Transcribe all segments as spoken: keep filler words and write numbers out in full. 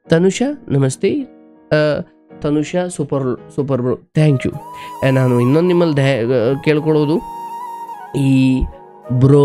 ತನುಷಾ ನಮಸ್ತೆ. Tanusha super super bro, thank you. ನಾನು ಇನ್ನೊಂದು ನಿಮ್ಮಲ್ಲಿ ದ್ಯಾ ಕೇಳ್ಕೊಳ್ಳೋದು, ಈ ಬ್ರೋ,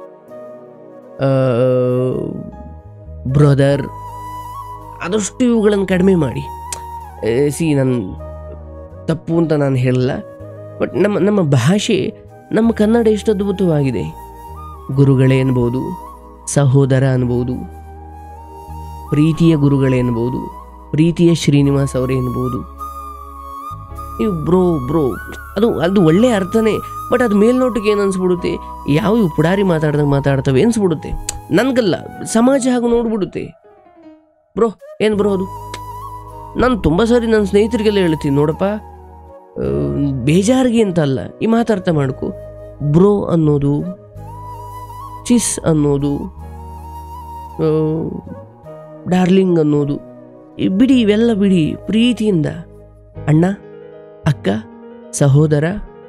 ಬ್ರದರ್ ಆದಷ್ಟು ಇವುಗಳನ್ನು ಕಡಿಮೆ ಮಾಡಿ. ಸಿ, ನಾನು ತಪ್ಪು ಅಂತ ನಾನು ಹೇಳಲ್ಲ, ಬಟ್ ನಮ್ಮ ನಮ್ಮ ಭಾಷೆ, ನಮ್ಮ ಕನ್ನಡ ಎಷ್ಟು ಅದ್ಭುತವಾಗಿದೆ. ಗುರುಗಳೇ ಅನ್ಬೋದು, ಸಹೋದರ ಅನ್ಬೋದು, ಪ್ರೀತಿಯ ಗುರುಗಳೇ ಅನ್ಬೋದು, ಪ್ರೀತಿಯ ಶ್ರೀನಿವಾಸ್ ಅವರೇ ಅನ್ಬೋದು. ನೀವು ಬ್ರೋ ಬ್ರೋ ಅದು ಅದು ಒಳ್ಳೆಯ ಅರ್ಥನೇ, ಬಟ್ ಅದು ಮೇಲ್ನೋಟಕ್ಕೆ ಏನು ಅನ್ಸ್ಬಿಡುತ್ತೆ, ಯಾವ ಇವು ಪುಡಾರಿ ಮಾತಾಡ್ದಂಗೆ ಮಾತಾಡ್ತವೆ ಅನ್ಸ್ಬಿಡುತ್ತೆ. ನನಗಲ್ಲ, ಸಮಾಜ ಹಾಗೂ ನೋಡ್ಬಿಡುತ್ತೆ. ಬ್ರೋ ಏನು ಬ್ರೋ ಅದು? ನಾನು ತುಂಬ ಸಾರಿ ನನ್ನ ಸ್ನೇಹಿತರಿಗೆಲ್ಲ ಹೇಳ್ತೀನಿ, ನೋಡಪ್ಪ ಬೇಜಾರಿಗೆ ಅಂತ ಅಲ್ಲ, ಈ ಮಾತಾಡ್ತಾ ಮಾಡ್ಕೊ. ಬ್ರೋ ಅನ್ನೋದು, ಚಿಸ್ ಅನ್ನೋದು, ಡಾರ್ಲಿಂಗ್ ಅನ್ನೋದು ಬಿಡಿ, ಇವೆಲ್ಲ ಬಿಡಿ. ಪ್ರೀತಿಯಿಂದ ಅಣ್ಣ, ಅಕ್ಕ, ಸಹೋದರ,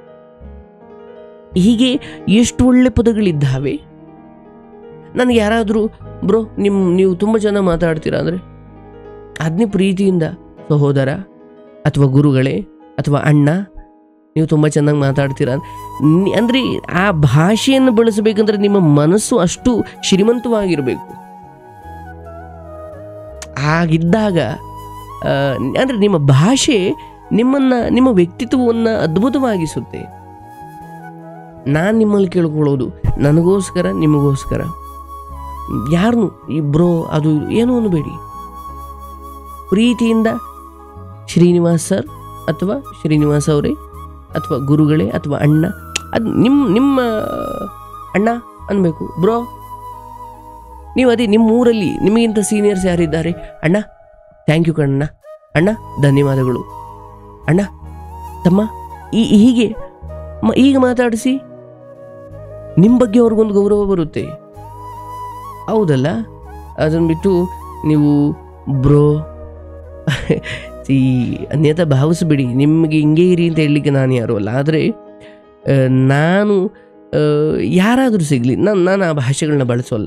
ಹೀಗೆ ಎಷ್ಟು ಒಳ್ಳೆ ಪದಗಳಿದ್ದಾವೆ. ನನಗೆ ಯಾರಾದರೂ ಬ್ರೋ ನಿಮ್ಮ ನೀವು ತುಂಬ ಚೆನ್ನಾಗಿ ಮಾತಾಡ್ತೀರಾ ಅಂದರೆ ಅದನ್ನೇ ಪ್ರೀತಿಯಿಂದ ಸಹೋದರ ಅಥವಾ ಗುರುಗಳೇ ಅಥವಾ ಅಣ್ಣ, ನೀವು ತುಂಬ ಚೆನ್ನಾಗಿ ಮಾತಾಡ್ತೀರಾ ಅಂದರೆ, ಆ ಭಾಷೆಯನ್ನು ಬಳಸಬೇಕಂದ್ರೆ ನಿಮ್ಮ ಮನಸ್ಸು ಅಷ್ಟು ಶ್ರೀಮಂತವಾಗಿರಬೇಕು. ಹಾಗಿದ್ದಾಗ ಅಂದರೆ ನಿಮ್ಮ ಭಾಷೆ ನಿಮ್ಮನ್ನು, ನಿಮ್ಮ ವ್ಯಕ್ತಿತ್ವವನ್ನು ಅದ್ಭುತವಾಗಿಸುತ್ತೆ. ನಾನು ನಿಮ್ಮಲ್ಲಿ ಕೇಳ್ಕೊಳ್ಳೋದು, ನನಗೋಸ್ಕರ ನಿಮಗೋಸ್ಕರ ಯಾರನ್ನು ಈ ಬ್ರೋ ಅದು ಏನೂ ಅನ್ನಬೇಡಿ. ಪ್ರೀತಿಯಿಂದ ಶ್ರೀನಿವಾಸ್ ಸರ್ ಅಥವಾ ಶ್ರೀನಿವಾಸ್ ಅವರೇ ಅಥವಾ ಗುರುಗಳೇ ಅಥವಾ ಅಣ್ಣ, ಅದು ನಿಮ್ಮ ನಿಮ್ಮ ಅಣ್ಣ ಅನ್ಬೇಕು. ಬ್ರೋ ನೀವು ಅದೇ ನಿಮ್ಮ ಊರಲ್ಲಿ ನಿಮಗಿಂತ ಸೀನಿಯರ್ಸ್ ಯಾರಿದ್ದಾರೆ, ಅಣ್ಣ ಥ್ಯಾಂಕ್ ಯು ಕಣ್ಣ, ಅಣ್ಣ ಧನ್ಯವಾದಗಳು, ಅಣ್ಣ ತಮ್ಮ, ಈ ಹೀಗೆ ಈಗ ಮಾತಾಡಿಸಿ, ನಿಮ್ಮ ಬಗ್ಗೆ ಅವ್ರಿಗೊಂದು ಗೌರವ ಬರುತ್ತೆ. ಹೌದಲ್ಲ? ಅದನ್ನು ಬಿಟ್ಟು ನೀವು ಬ್ರೋ ಈ ಅನ್ಯತಾ ಭಾವಿಸ್ಬಿಡಿ. ನಿಮಗೆ ಹಿಂಗೆ ಇರಿ ಅಂತ ಹೇಳಲಿಕ್ಕೆ ನಾನು ಯಾರು ಅಲ್ಲ. ಆದರೆ ನಾನು ಯಾರಾದರೂ ಸಿಗಲಿ, ನಾನು ನಾನು ಆ ಭಾಷೆಗಳನ್ನ ಬಳಸೋಲ್ಲ.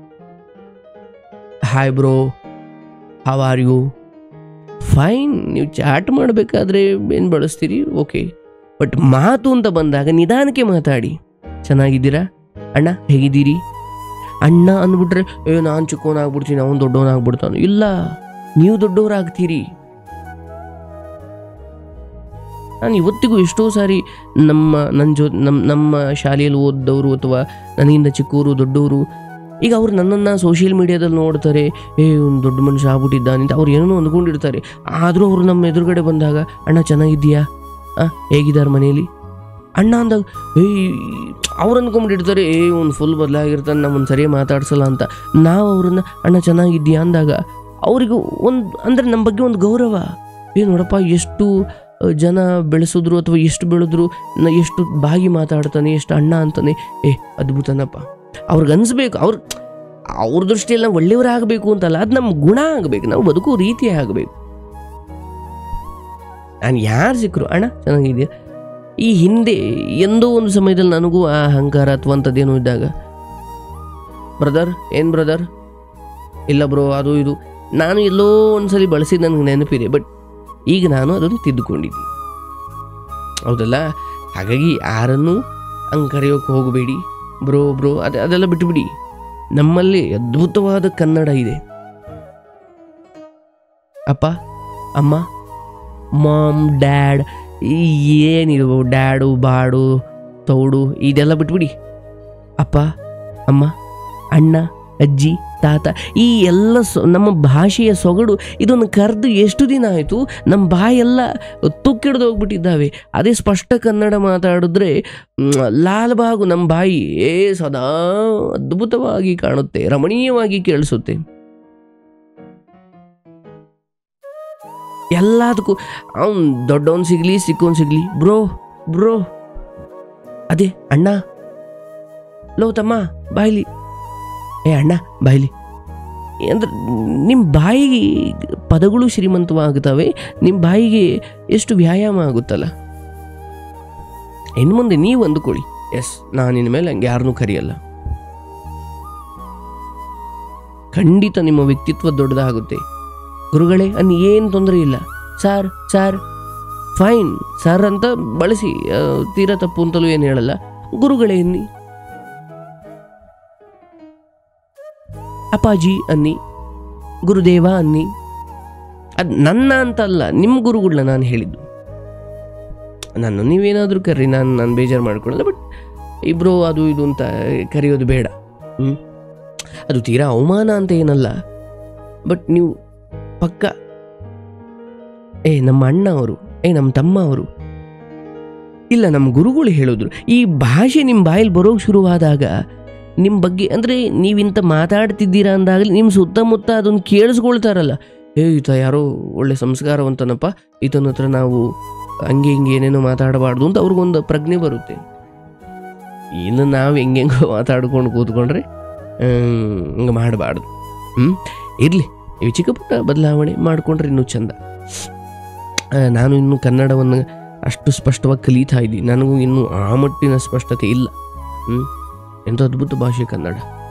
Hi bro, how are you, fine. ನೀವು ಚಾಟ್ ಮಾಡಬೇಕಾದ್ರೆ ಏನು ಬಳಸ್ತೀರಿ, ಓಕೆ. ಬಟ್ ಮಾತು ಅಂತ ಬಂದಾಗ ನಿಧಾನಕ್ಕೆ ಮಾತಾಡಿ. ಚೆನ್ನಾಗಿದ್ದೀರಾ ಅಣ್ಣ, ಹೇಗಿದ್ದೀರಿ ಅಣ್ಣ ಅಂದ್ಬಿಟ್ರೆ, ಏ ನಾನು ಚಿಕ್ಕವನಾಗ್ಬಿಡ್ತೀನಿ, ಅವನು ದೊಡ್ಡವನಾಗ್ಬಿಡ್ತಾನೆ. ಇಲ್ಲ, ನೀವು ದೊಡ್ಡವರಾಗ್ತೀರಿ. ನಾನು ಇವತ್ತಿಗೂ ಎಷ್ಟೋ ಸಾರಿ ನಮ್ಮ ನನ್ನ ಜೊ ನಮ್ಮ ನಮ್ಮ ಶಾಲೆಯಲ್ಲಿ ಓದ್ದವರು ಅಥವಾ ನನಗಿಂತ ಚಿಕ್ಕವರು ದೊಡ್ಡವರು, ಈಗ ಅವ್ರು ನನ್ನನ್ನು ಸೋಷಿಯಲ್ ಮೀಡಿಯಾದಲ್ಲಿ ನೋಡ್ತಾರೆ, ಏ ಒಂದು ದೊಡ್ಡ ಮನುಷ್ಯ ಆಗ್ಬಿಟ್ಟಿದ್ದಾನೆ ಅಂತ ಅವ್ರು ಏನೋ ಅಂದ್ಕೊಂಡಿರ್ತಾರೆ. ಆದರೂ ಅವರು ನಮ್ಮ ಎದುರುಗಡೆ ಬಂದಾಗ, ಅಣ್ಣ ಚೆನ್ನಾಗಿದ್ದೀಯಾ, ಹಾಂ ಹೇಗಿದ್ದಾರೆ ಮನೇಲಿ ಅಣ್ಣ ಅಂದಾಗ, ಏಯ್ ಅವ್ರು ಅಂದ್ಕೊಂಡ್ಬಿಟ್ಟಿರ್ತಾರೆ, ಏ ಒಂದು ಫುಲ್ ಬದಲಾಗಿರ್ತಾನೆ, ನಮ್ಮನ್ನು ಸರಿಯಾಗಿ ಮಾತಾಡ್ಸಲ್ಲ ಅಂತ. ನಾವು ಅವ್ರನ್ನ ಅಣ್ಣ ಚೆನ್ನಾಗಿದ್ದೀಯಾ ಅಂದಾಗ ಅವರಿಗೂ ಒಂದು ಅಂದರೆ ನಮ್ಮ ಬಗ್ಗೆ ಒಂದು ಗೌರವ. ಏ ನೋಡಪ್ಪ ಎಷ್ಟು ಜನ ಬೆಳೆಸಿದ್ರು ಅಥವಾ ಎಷ್ಟು ಬೆಳೆದ್ರು, ನ ಎಷ್ಟು ಬಾಗಿ ಮಾತಾಡ್ತಾನೆ, ಎಷ್ಟು ಅಣ್ಣ ಅಂತಾನೆ, ಏ ಅದ್ಭುತನಪ್ಪ. ಅವ್ರಿಗೆ ಅನಿಸ್ಬೇಕು, ಅವ್ರ ಅವ್ರ ದೃಷ್ಟಿಯಲ್ಲಿ ನಾವು ಒಳ್ಳೆಯವರಾಗಬೇಕು ಅಂತಲ್ಲ, ಅದು ನಮ್ಮ ಗುಣ ಆಗಬೇಕು, ನಾವು ಬದುಕೋ ರೀತಿ ಆಗಬೇಕು. ನಾನು ಯಾರು ಸಿಕ್ಕರು ಅಣ್ಣ ಚೆನ್ನಾಗಿದೆಯಾ. ಈ ಹಿಂದೆ ಎಂದೋ ಒಂದು ಸಮಯದಲ್ಲಿ ನನಗೂ ಆ ಅಹಂಕಾರ ಅಥವಾ ಅಂಥದ್ದೇನೋ ಇದ್ದಾಗ, ಬ್ರದರ್ ಏನು ಬ್ರದರ್, ಇಲ್ಲ ಬ್ರೋ ಅದು ಇದು, ನಾನು ಎಲ್ಲೋ ಒಂದ್ಸಲಿ ಬಳಸಿದ್ದು ನನಗೆ ನೆನಪಿದೆ. ಬಟ್ ಈಗ ನಾನು ಅದನ್ನು ತಿದ್ದುಕೊಂಡಿದ್ದೀನಿ, ಹೌದಲ್ಲ? ಹಾಗಾಗಿ ಯಾರನ್ನು ಹಂಗೆ ಕರೆಯೋಕೆ ಹೋಗಬೇಡಿ, ಬ್ರೋ ಬ್ರೋ ಅದೇ ಅದೆಲ್ಲ ಬಿಟ್ಟುಬಿಡಿ. ನಮ್ಮಲ್ಲಿ ಅದ್ಭುತವಾದ ಕನ್ನಡ ಇದೆ. ಅಪ್ಪ, ಅಮ್ಮ, ಮಾಮ್, ಡ್ಯಾಡ್, ಏನಿದು ಡ್ಯಾಡು ಬಾಡು ತೌಡು ಇದೆಲ್ಲ ಬಿಟ್ಬಿಡಿ. ಅಪ್ಪ, ಅಮ್ಮ, ಅಣ್ಣ, ಅಜ್ಜಿ, ತಾತ, ಈ ಎಲ್ಲ ಸೊ ನಮ್ಮ ಭಾಷೆಯ ಸೊಗಡು ಇದನ್ನು ಕರೆದು ಎಷ್ಟು ದಿನ ಆಯಿತು, ನಮ್ಮ ಬಾಯೆಲ್ಲ ತುಕ್ಕಿಡ್ದು ಹೋಗ್ಬಿಟ್ಟಿದ್ದಾವೆ. ಅದೇ ಸ್ಪಷ್ಟ ಕನ್ನಡ ಮಾತಾಡಿದ್ರೆ ಲಾಲ್ಬಾಗು ನಮ್ಮ ಬಾಯಿ ಏ ಸದಾ ಅದ್ಭುತವಾಗಿ ಕಾಣುತ್ತೆ, ರಮಣೀಯವಾಗಿ ಕೇಳಿಸುತ್ತೆ. ಎಲ್ಲದಕ್ಕೂ ಅವ್ನು ದೊಡ್ಡವನು ಸಿಗಲಿ ಸಿಕ್ಕವನು ಸಿಗಲಿ, ಬ್ರೋ ಬ್ರೋ ಅದೇ ಅಣ್ಣ, ಲೋ ತಮ್ಮ ಬಾಯ್ಲಿ, ಏ ಅಣ್ಣ ಬಾಯ್ಲಿ ಅಂದರೆ ನಿಮ್ಮ ಬಾಯಿಗೆ ಪದಗಳು ಶ್ರೀಮಂತವಾಗುತ್ತವೆ, ನಿಮ್ಮ ಬಾಯಿಗೆ ಎಷ್ಟು ವ್ಯಾಯಾಮ ಆಗುತ್ತಲ್ಲ. ಇನ್ನು ಮುಂದೆ ನೀವು ಅಂದುಕೊಳ್ಳಿ, ಎಸ್ ನಾನು ಇನ್ನು ಮೇಲೆ ಹಂಗೆ ಯಾರನ್ನೂ ಕರೆಯಲ್ಲ. ಖಂಡಿತ ನಿಮ್ಮ ವ್ಯಕ್ತಿತ್ವ ದೊಡ್ಡದಾಗುತ್ತೆ, ಗುರುಗಳೇ ಅನ್ ಏನು ತೊಂದರೆ ಇಲ್ಲ, ಸಾರ್ ಸಾರ್ ಫೈನ್ ಸರ್ ಅಂತ ಬಳಸಿ, ತೀರಾ ತಪ್ಪು ಅಂತಲೂ ಏನು ಹೇಳಲ್ಲ. ಗುರುಗಳೇ ಅನ್ನಿ, ಅಪ್ಪಾಜಿ ಅನ್ನಿ, ಗುರುದೇವ ಅನ್ನಿ. ಅದು ನನ್ನ ಅಂತಲ್ಲ, ನಿಮ್ಮ ಗುರುಗಳನ್ನ ನಾನು ಹೇಳಿದ್ದು. ನಾನು ನೀವೇನಾದರೂ ಕರ್ರಿ, ನಾನು ನಾನು ಬೇಜಾರು ಮಾಡ್ಕೊಳ್ಳಲ್ಲ. ಬಟ್ ಇಬ್ಬರು ಅದು ಇದು ಅಂತ ಕರೆಯೋದು ಬೇಡ. ಹ್ಞೂ ಅದು ತೀರಾ ಅವಮಾನ ಅಂತ ಏನಲ್ಲ. ಬಟ್ ನೀವು ಪಕ್ಕ ಏ ನಮ್ಮ ಅಣ್ಣ ಅವರು, ಏ ನಮ್ಮ ತಮ್ಮ ಅವರು, ಇಲ್ಲ ನಮ್ಮ ಗುರುಗಳು ಹೇಳಿದ್ರು. ಈ ಭಾಷೆ ನಿಮ್ಮ ಬಾಯಲ್ಲಿ ಬರೋಕ್ಕೆ ಶುರುವಾದಾಗ ನಿಮ್ಮ ಬಗ್ಗೆ ಅಂದರೆ ನೀವಿಂತ ಮಾತಾಡ್ತಿದ್ದೀರಾ ಅಂದಾಗಲಿ ನಿಮ್ಮ ಸುತ್ತಮುತ್ತ ಅದನ್ನು ಕೇಳಿಸ್ಕೊಳ್ತಾರಲ್ಲ, ಏ ಈತ ಯಾರೋ ಒಳ್ಳೆ ಸಂಸ್ಕಾರವಂತನಪ್ಪ, ಈತನ ಹತ್ರ ನಾವು ಹಂಗೆ ಹಿಂಗೆ ಏನೇನೋ ಮಾತಾಡಬಾರ್ದು ಅಂತ ಅವ್ರಿಗೊಂದು ಪ್ರಜ್ಞೆ ಬರುತ್ತೆ. ಇನ್ನು ನಾವು ಹೆಂಗೆಂಗೋ ಮಾತಾಡ್ಕೊಂಡು ಕೂತ್ಕೊಂಡ್ರೆ ಹಂಗೆ ಮಾಡಬಾರ್ದು. ಹ್ಞೂ ಇರಲಿ, ಇವು ಚಿಕ್ಕ ಪುಟ್ಟ ಬದಲಾವಣೆ ಮಾಡಿಕೊಂಡ್ರೆ ಇನ್ನೂ ಚೆಂದ. ನಾನು ಇನ್ನೂ ಕನ್ನಡವನ್ನು ಅಷ್ಟು ಸ್ಪಷ್ಟವಾಗಿ ಕಲಿತಾ ಇದ್ದೀನಿ, ನನಗೂ ಇನ್ನೂ ಆ ಮಟ್ಟಿನ ಸ್ಪಷ್ಟತೆ ಇಲ್ಲ. ಹ್ಞೂ ಎಂಥ ಅದ್ಭುತ ಭಾಷೆ ಕನ್ನಡ.